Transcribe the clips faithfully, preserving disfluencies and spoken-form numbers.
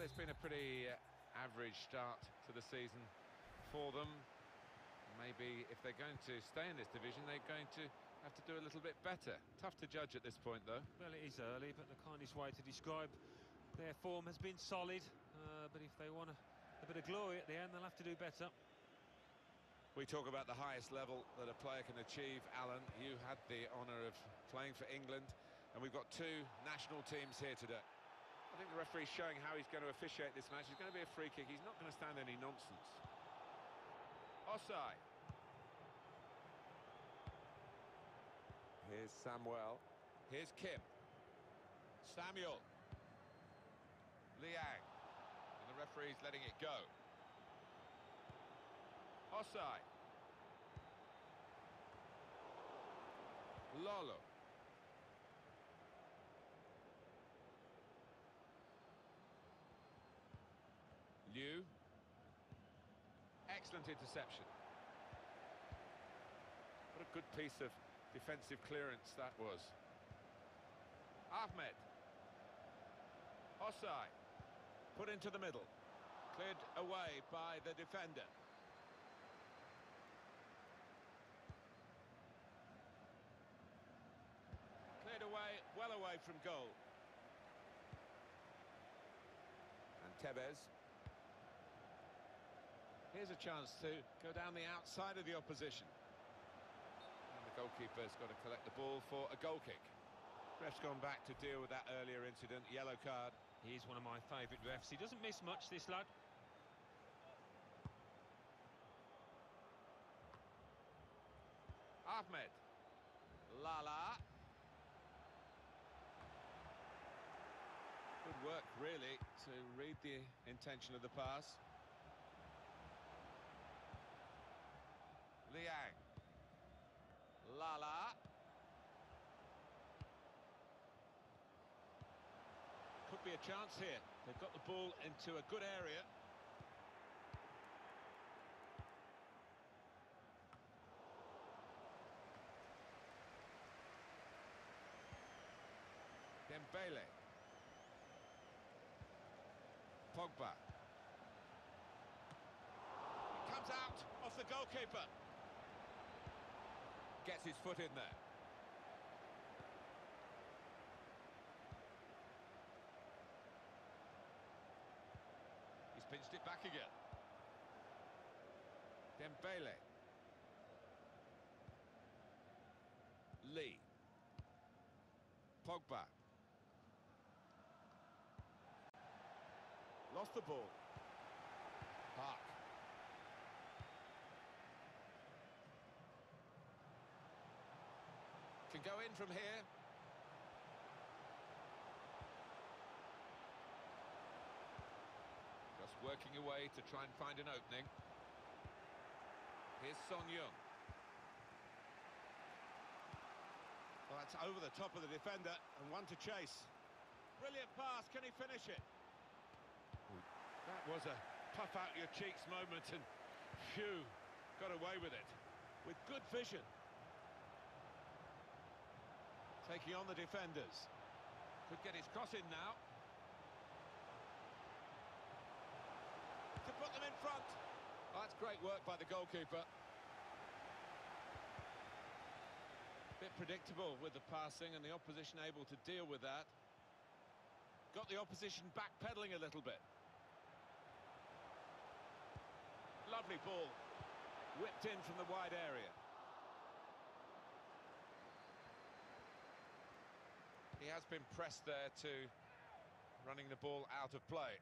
it's been a pretty uh, average start to the season for them. Maybe if they're going to stay in this division, they're going to have to do a little bit better. Tough to judge at this point, though. Well, it is early, but the kindest way to describe their form has been solid. Uh, but if they want a, a bit of glory at the end, they'll have to do better. We talk about the highest level that a player can achieve. Alan, you had the honour of playing for England, and we've got two national teams here today. I think the referee's showing how he's going to officiate this match. It's going to be a free kick. He's not going to stand any nonsense. Offside. Here's Samuel. Here's Kim. Samuel. Liang. And the referee's letting it go. Offside. Lolo. Liu. Excellent interception. What a good piece of defensive clearance that was. Ahmed. Offside. Put into the middle. Cleared away by the defender. Cleared away, well away from goal. And Tevez. Here's a chance to go down the outside of the opposition. And the goalkeeper's got to collect the ball for a goal kick. Ref's gone back to deal with that earlier incident, yellow card. He's one of my favourite refs. He doesn't miss much, this lad. Ahmed. Lala. Good work, really, to read the intention of the pass. Liang. Lala. Could be a chance here. They've got the ball into a good area. Dembele. Pogba. It comes out off the goalkeeper. Gets his foot in there. He's pinched it back again. Dembele. Lee. Pogba. Lost the ball. Park. Can go in from here. Just working away to try and find an opening. Here's Son Young. Well, that's over the top of the defender and one to chase. Brilliant pass, can he finish it? That was a puff out your cheeks moment, and phew, got away with it. With good vision. Taking on the defenders. Could get his cross in now. To put them in front. Oh, that's great work by the goalkeeper. Bit predictable with the passing and the opposition able to deal with that. Got the opposition backpedaling a little bit. Lovely ball. Whipped in from the wide area. He has been pressed there to running the ball out of play.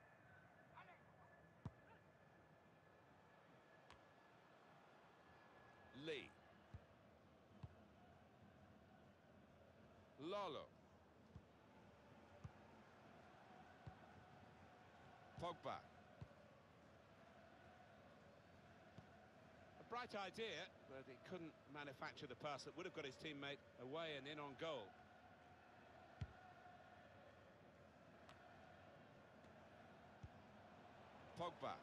Lee. Lolo. Pogba. A bright idea, but he couldn't manufacture the pass that would have got his teammate away and in on goal. Pogba.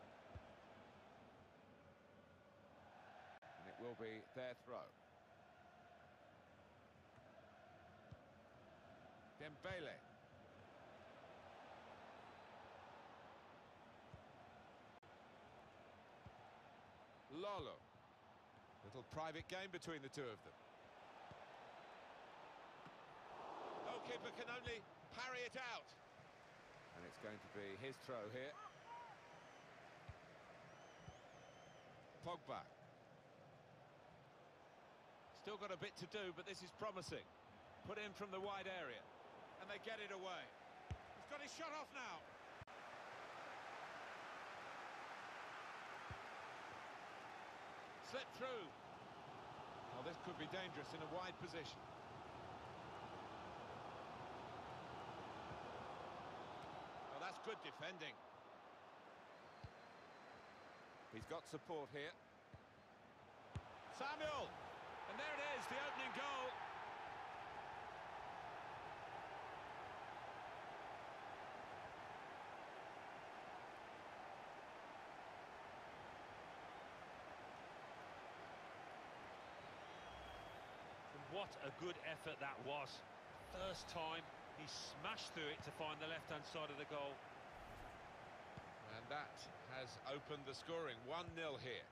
And it will be their throw. Dembele. Lolo. Little private game between the two of them. Goalkeeper can only parry it out. And it's going to be his throw here. Pogba. Still got a bit to do, but this is promising. Put in from the wide area, and they get it away. He's got his shot off now. Slip through. Well, this could be dangerous in a wide position. Well, that's good defending. He's got support here. Samuel! And there it is, the opening goal. And what a good effort that was. First time, he smashed through it to find the left-hand side of the goal. And that has opened the scoring. one nil here.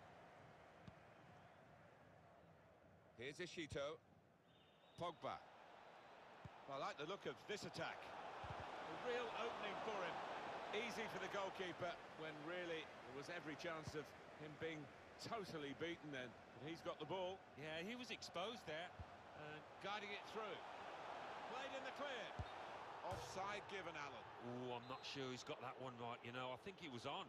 Here's Ishito. Pogba. Well, I like the look of this attack. A real opening for him. Easy for the goalkeeper when really there was every chance of him being totally beaten then. But he's got the ball. Yeah, he was exposed there. And guiding it through. Played in the clear. Offside given, Alan. Oh, I'm not sure he's got that one right, you know. I think he was on.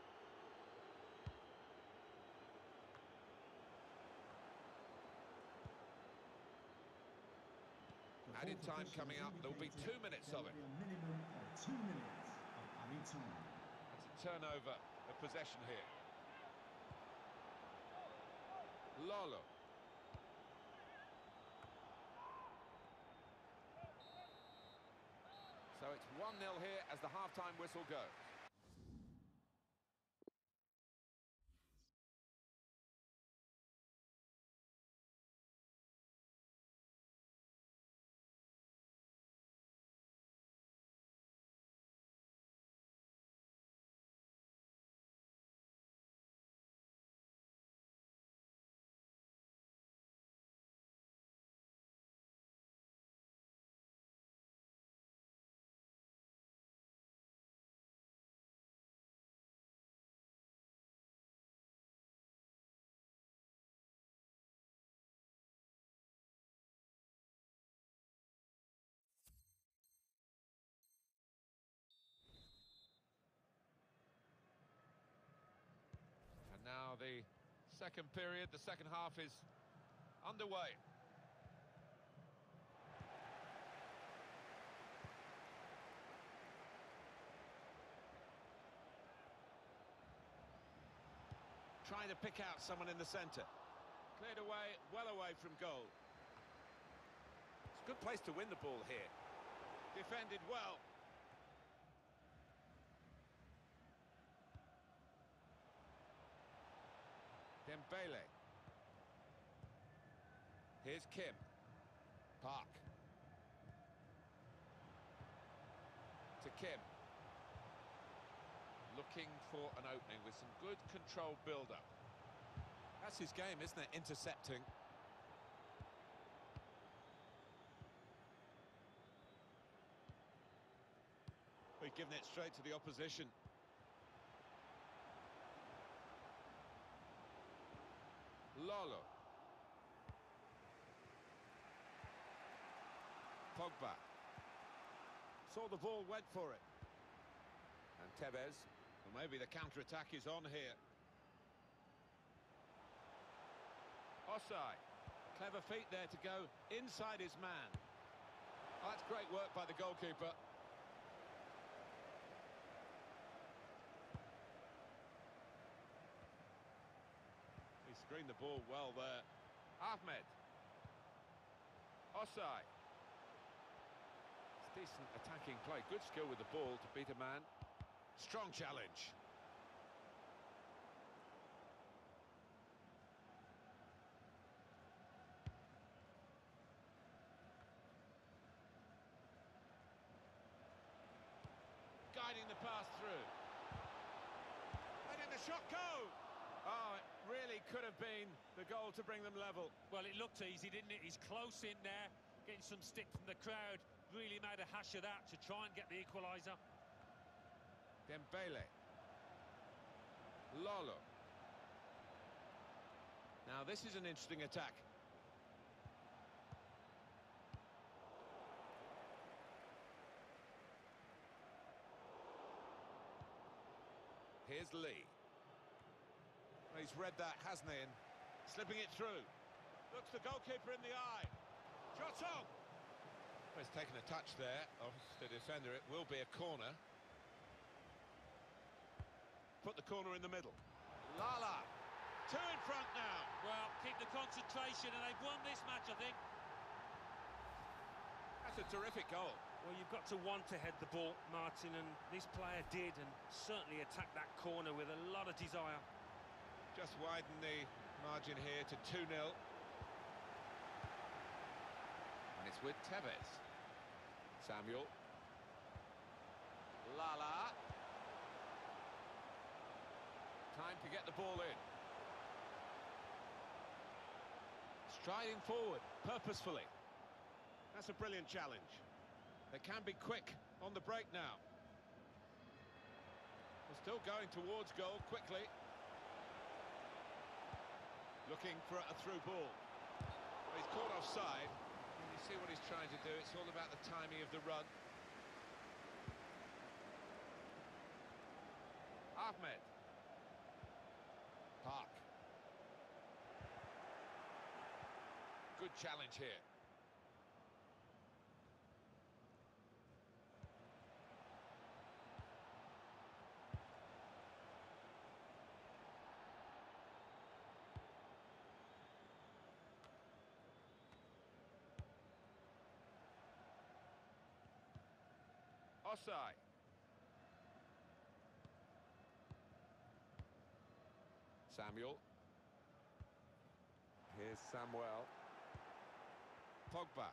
Added time coming up. There'll be two minutes of it. Minimum of two minutes of added time. That's a turnover of possession here. Lolo. So it's one nil here as the half-time whistle goes. Now the second period, the second half is underway. Trying to pick out someone in the centre. Cleared away, well away from goal. It's a good place to win the ball here. Defended well. Dembele. Here's Kim. Park. To Kim. Looking for an opening with some good controlled build-up. That's his game, isn't it? Intercepting. We've given it straight to the opposition. Lolo. Pogba. Saw the ball, went for it. And Tevez. Well, maybe the counter-attack is on here. Offside. Clever feet there to go inside his man. Oh, that's great work by the goalkeeper. Screened the ball well there. Ahmed. Offside. It's decent attacking play. Good skill with the ball to beat a man. Strong challenge. Guiding the pass through. Letting the shot go. Oh, it really could have been the goal to bring them level. Well, it looked easy, didn't it? He's close in there, getting some stick from the crowd. Really made a hash of that to try and get the equaliser. Dembele. Lolo. Now, this is an interesting attack. Here's Lee. Well, he's read that, hasn't he? And slipping it through. Looks the goalkeeper in the eye. Shot on! Well, he's taken a touch there off the defender. It will be a corner. Put the corner in the middle. Lala. Two in front now. Well, keep the concentration, and they've won this match, I think. That's a terrific goal. Well, you've got to want to head the ball, Martin, and this player did, and certainly attacked that corner with a lot of desire. Just widen the margin here to two nil. And it's with Tevez. Samuel. Lala. Time to get the ball in. Striding forward, purposefully. That's a brilliant challenge. They can be quick on the break now. They're still going towards goal quickly. Looking for a through ball. Well, he's caught offside. You see what he's trying to do. It's all about the timing of the run. Ahmed. Park. Good challenge here. Osai. Samuel. Here's Samuel. Pogba.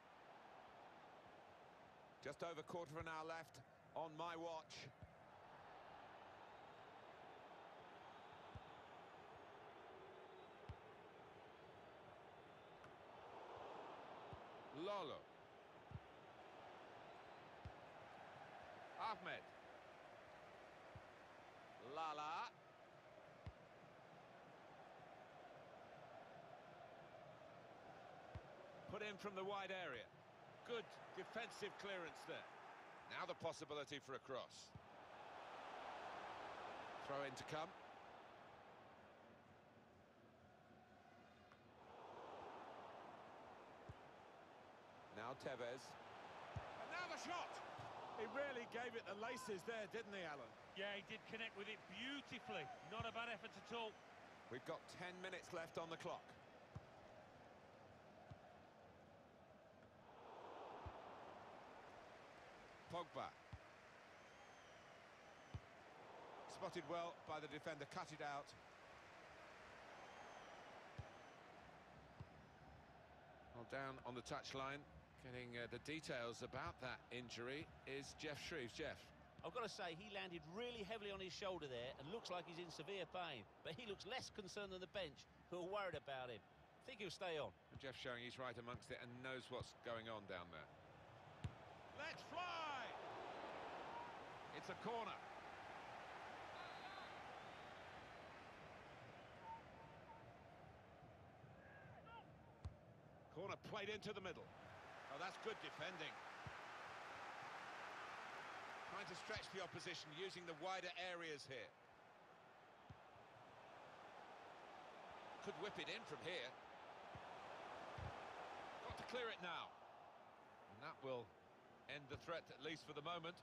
Just over quarter of an hour left on my watch. Lolo. Ahmed. Lala. Put in from the wide area. Good defensive clearance there. Now the possibility for a cross. Throw in to come. Now Tevez. And now the shot! He really gave it the laces there, didn't he, Alan? Yeah, he did connect with it beautifully. Not a bad effort at all. We've got ten minutes left on the clock. Pogba. Spotted well by the defender, cut it out. Well, down on the touchline, getting uh, the details about that injury is Geoff Shreeves. Jeff. I've got to say, he landed really heavily on his shoulder there and looks like he's in severe pain. But he looks less concerned than the bench, who are worried about him. I think he'll stay on. And Jeff showing he's right amongst it and knows what's going on down there. Let's fly! It's a corner. Corner played into the middle. Oh, that's good defending. Trying to stretch the opposition using the wider areas here. Could whip it in from here. Got to clear it now. And that will end the threat, at least for the moment.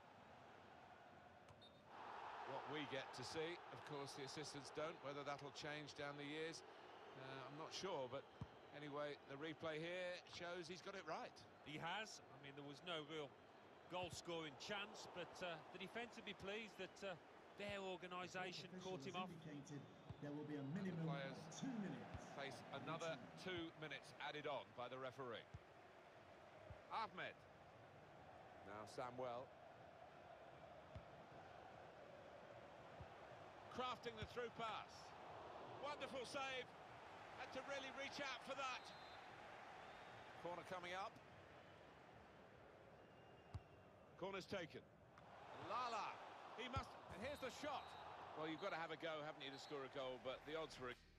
What we get to see, of course, the assistants don't. Whether that'll change down the years, uh, I'm not sure. But anyway, the replay here shows he's got it right. He has. I mean, there was no real goal-scoring chance, but uh, the defence will be pleased that uh, their organisation caught him off. There will be a minimum Players of two minutes. Face another two minutes added on by the referee. Ahmed. Now Samuel. Crafting the through pass. Wonderful save. Had to really reach out for that. Corner coming up. Corner's taken. Lala. He must... And here's the shot. Well, you've got to have a go, haven't you, to score a goal, but the odds were...